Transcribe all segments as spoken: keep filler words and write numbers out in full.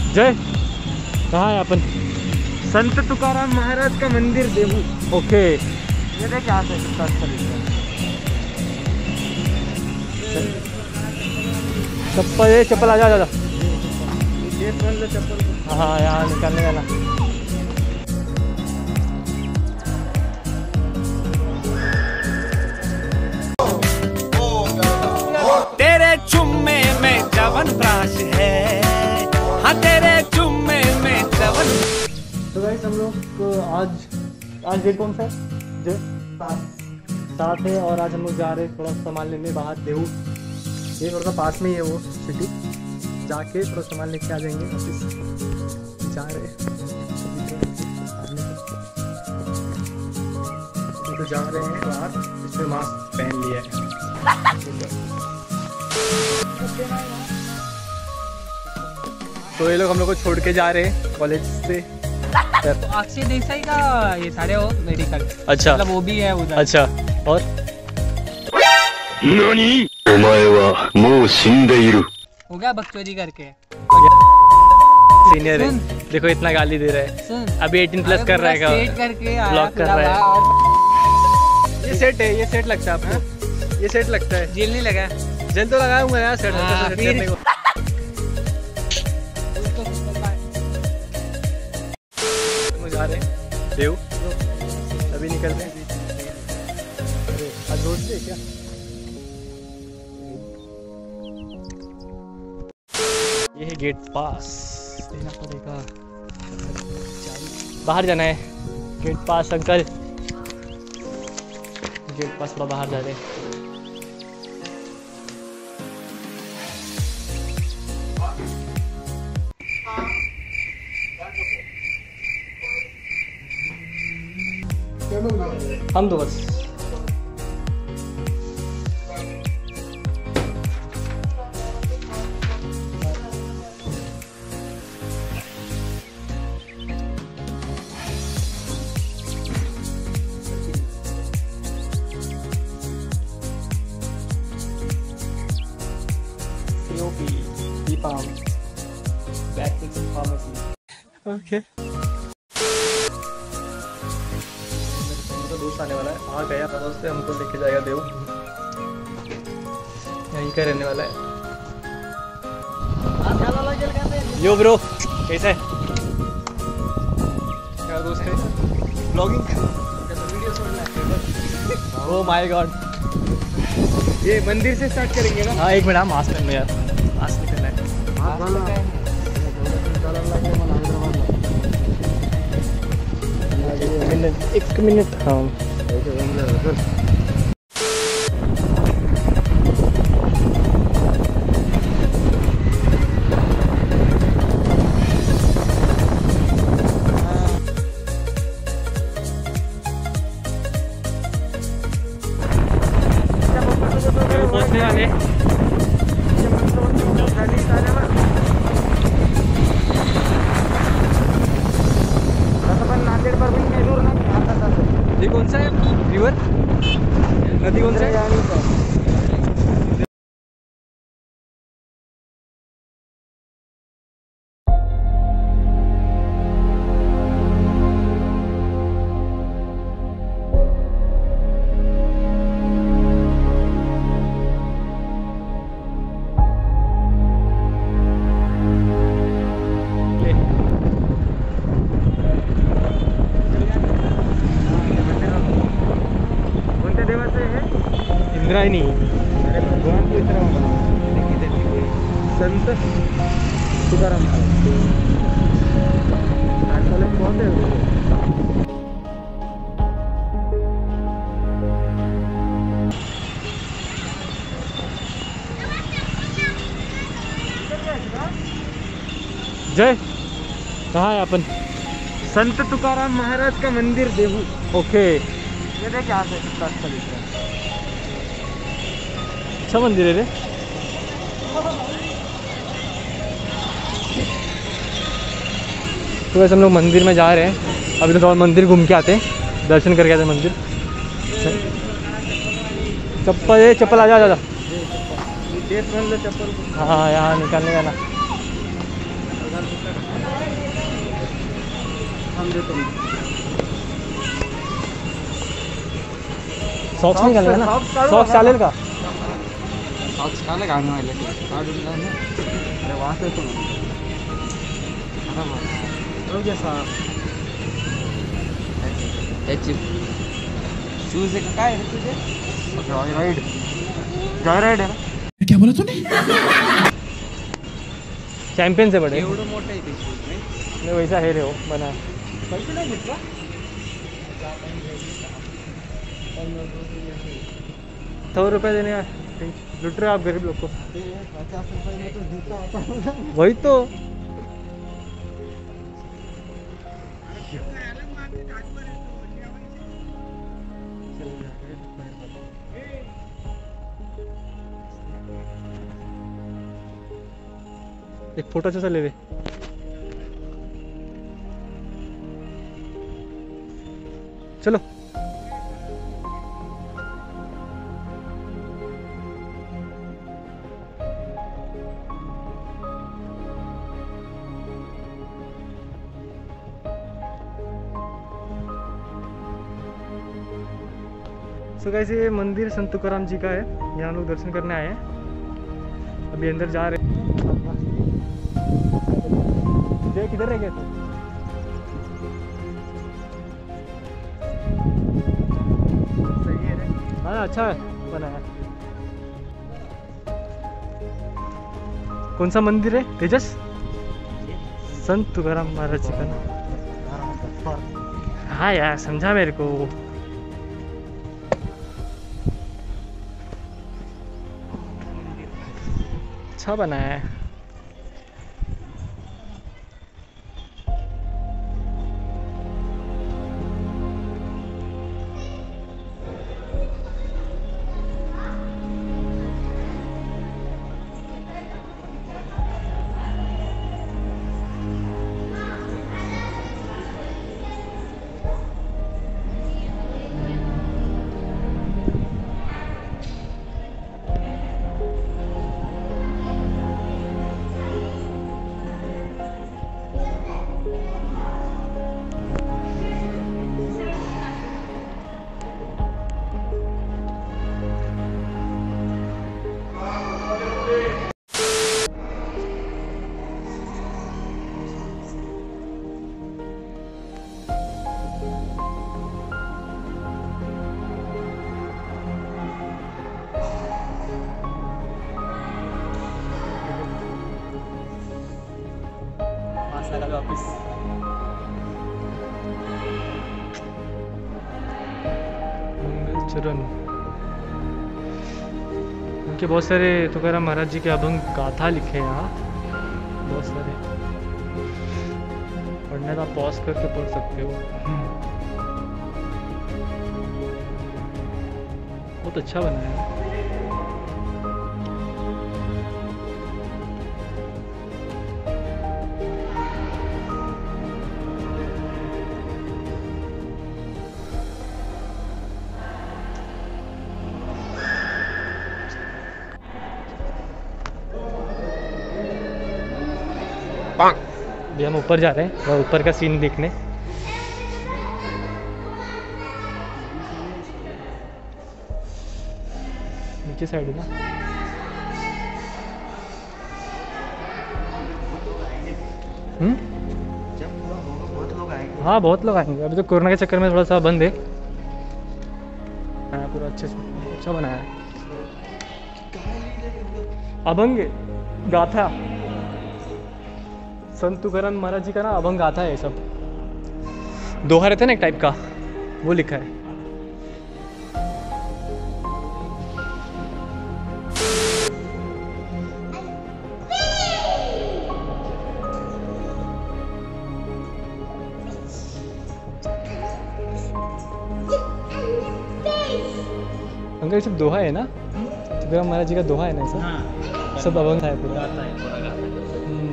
जय, कहाँ है अपन? संत तुकाराम महाराज का मंदिर देहू। ओके, ये देख यहाँ से कितना अच्छा दिख रहा है। चप्पल ये चप्पल आ जा जा ये मान लो चप्पल। हाँ यहाँ निकालने वाला। तेरे चुम्मे में जवन प्राश है, हाँ तेरे चुम्मे में जवन। तो गाइस हम लोग आज आज डेट कौन सा है? जो सात है और आज हम लोग जा रहे हैं थोड़ा सामान लेने बाहर देहू। ये थोड़ा सा पास में ही है वो सिटी, जाके थोड़ा सामान लेके आ जाएंगे वापस। जा रहे हैं तो जा रहे हैं बाहर, इसमें मास्क पहन लिया है। तो ये लोग हम लोग को छोड़ के जा रहे हैं कॉलेज से। अक्षय देसाई का ये सारे हो मेडिकल। अच्छा, मतलब वो भी है उधर। अच्छा, और नानी? ओमाए वा मो शिंदे इरु। हो गया बकचोदी करके। सीनियर है, देखो इतना गाली दे रहा है। सुन, अभी अठारह प्लस कर रहा है, सेट करके आया ब्लॉक कर रहा है। और ये सेट है, ये सेट लगता है आपको? ये सेट लगता है? जेल नहीं लगा। जेल तो लगाया हूँ यार, सेट हाँ, सेट फिर- करने को। जा रहे हैं देव, अभी निकल रहे हैं। अरे आज रोड से क्या? ये है गेट पास, देना पड़ेगा। बाहर जाना है, gate pass uncle. Gate pass थोड़ा बाहर जा रहे हैं। हम दो बस। ओके, दोस्त आने वाला है, आ गया दोस्त हमको लेके जाएगा देव, यहीं का रहने वाला है। यो ब्रो, कैसा है? क्या दोस्त है? Blogging oh my God. ये मंदिर से स्टार्ट करेंगे ना? हाँ एक मिनट, मास्क पहनो यार, मास्क निकलना है। एक मिनट, हाँ पहुंचने वाले। ये कौन सा है रिवर? नदी कौन सा है? इंद्रायणी। अरे भगवान की तरह संत तुकाराम महाराज बहुत है। जय, कहाँ है अपन? संत तुकाराम महाराज का मंदिर देहू। ओके, ये देख यहाँ से कितना अच्छा दिख रहा है। अच्छा मंदिर है रे। तो वैसे हम लोग मंदिर में जा रहे हैं, अभी तो थोड़ा मंदिर घूम के आते हैं, दर्शन करके आते हैं मंदिर। चप्पल ये चप्पल आ जा जा चप्पल। हाँ यहाँ निकालने का ना। हम देते हैं। सॉक्स नहीं घालेगा ना? सॉक्स काढू सॉक्स नका. चालेल का? सॉक्स काढले घालून व्हायला काढून ना अरे वास येतो ना. योग्य सा. त्याची शूज आहे का काय रे तुझे? Joy ride. जॉय राइड है ना. चैंपियन से बड़े एवढं मोठं आहे ते शूज नाही. नहीं वैसा है रे वो बना पैसे नाही घेतला. सौ रुपये देने का लुट रहे हो आप गरीब लोग को। वही तो एक फोटो से ले रे। चलो सो गाइस ये मंदिर संत तुकाराम जी का है, यहाँ लोग दर्शन करने आए हैं। अभी अंदर जा रहे हैं। जय किधर रह गए थे? सही है रे. हाँ अच्छा है बना है। कौन सा मंदिर है तेजस? संत तुकाराम महाराज जी का ना? हाँ यार समझा मेरे को। अच्छा बना है। वापस चरण उनके बहुत सारे तुकाराम महाराज जी के अभंग गाथा लिखे हैं यहाँ, बहुत सारे। पढ़ने का पॉज करके पढ़ सकते हो। बहुत अच्छा बना है। अभी हम ऊपर जा रहे हैं और ऊपर का सीन देखने। नीचे साइड है ना। हम्म बहुत लोग आएंगे। हाँ बहुत लोग आएंगे। अभी तो कोरोना के चक्कर में थोड़ा सा बंद है। हाँ पूरा अच्छे से अच्छा बनाया है। अभंग गाथा संत तुकाराम महाराज जी का ना अभंग गाथा है सब। दोहा रहता है ना एक टाइप का, वो लिखा है। अंकल ये सब दोहा है ना? तुकाराम महाराज जी का दोहा है ना सब? हाँ. सब अभंग है पूरा। गाता है पूरा गाता है. हम्म।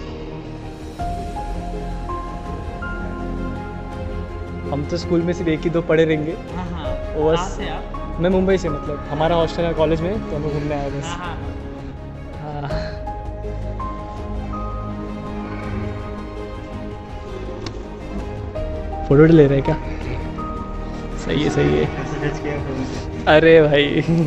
हम तो स्कूल में सिर्फ एक ही दो पढ़े रहेंगे। हाँ हाँ. वो बस- कहाँ से आप? मैं मुंबई से, मतलब हमारा हॉस्टल है कॉलेज में, तो हम लोग घूमने आए बस। हाँ हाँ. हाँ फोटो ले रहे हैं क्या? सही है सही है। अरे भाई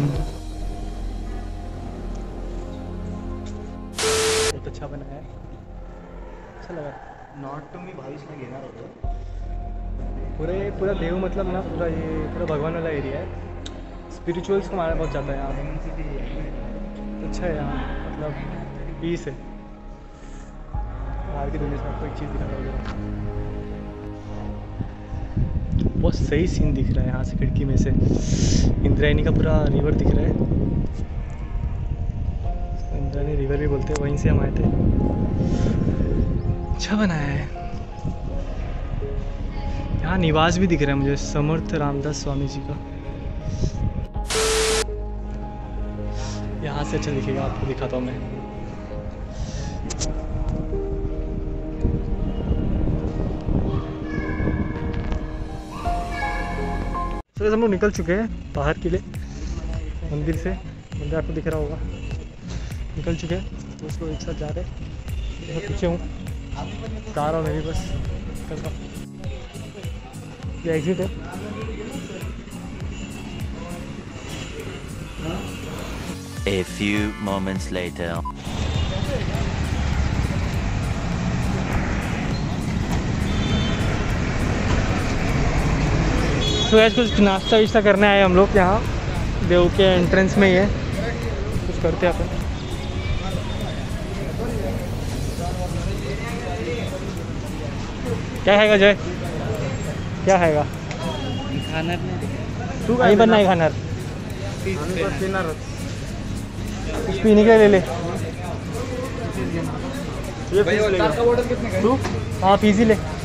बहुत अच्छा बना है, अच्छा लगा। नॉट टू मी भाई इसमें घेणार होतं। पूरे पूरा देव मतलब ना पूरा ये पूरा भगवान वाला एरिया है, स्पिरिचुअल्स को माना बहुत जाता है यहाँ पे। अच्छा है यहाँ, मतलब पीस है। बाहर की दुनिया से आपको एक चीज़ दिखाना होगा, बहुत सही सीन दिख रहा है यहाँ से खिड़की में से। इंद्रायणी का पूरा रिवर दिख रहा है, इंद्रायणी रिवर भी बोलते हैं, वहीं से हम आए थे। अच्छा बनाया है। यहाँ निवास भी दिख रहा है मुझे समर्थ रामदास स्वामी जी का। यहाँ से अच्छा दिखेगा, आपको दिखाता हूँ मैं। तो हम लोग निकल चुके हैं बाहर के लिए, मंदिर से। मंदिर आपको दिख रहा होगा, निकल चुके हैं। दोस्त लोग एक साथ जा रहे हैं, मैं पीछे हूँ, जा रहा हूँ मैं भी, बस निकल रहा हूँ। ये एग्जिट है। A few moments later. तो आज कुछ नाश्ता विश्ता करने आए हम लोग यहाँ, देव के एंट्रेंस में ही है, कुछ करते हैं अपन। क्या खाएगा जय, क्या खाएगा? खाना तू कहीं बनना है खाना? कुछ पीने के लिए ले ले। ये फीस लेगा। तू हाँ पीजी ले।